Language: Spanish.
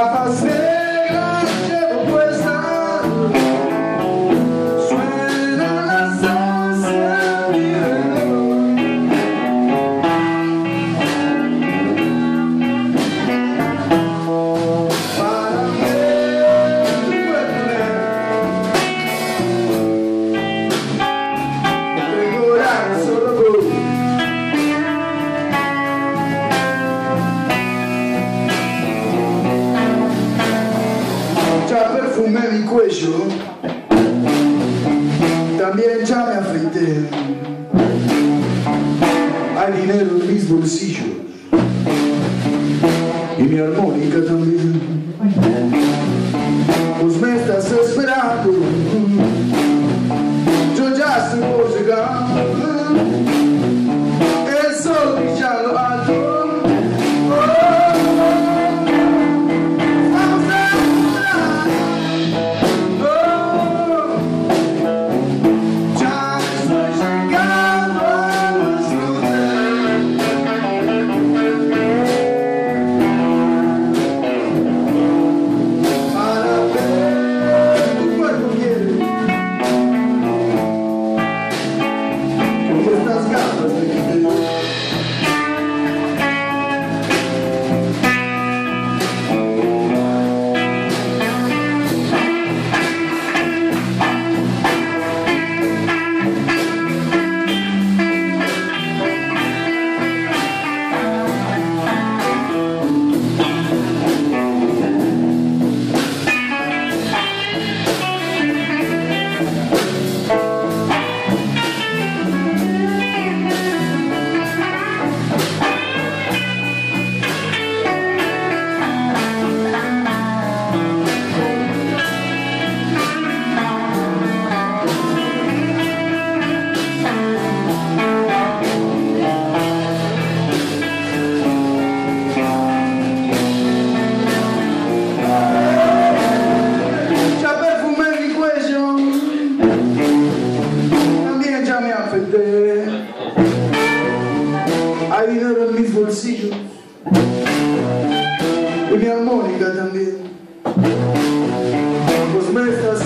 Gafas negras llevo puestas, suenan las 11 en mi reloj. Para ver tu cuerpo negro, recordar solo tú. Ya perfumé mi cuello, también ya me afeité. Hay dinero en mis bolsillos y mi armónica también. Pues me estás esperando, yo ya estoy por llegar. El sol brilla lo alto. Hay dinero en mis bolsillos y mi armónica también. Pues me estás